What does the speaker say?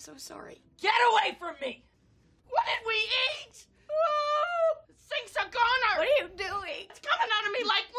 so sorry. Get away from me! What did we eat? Oh, Sing Sagoner! What are you doing? It's coming out of me like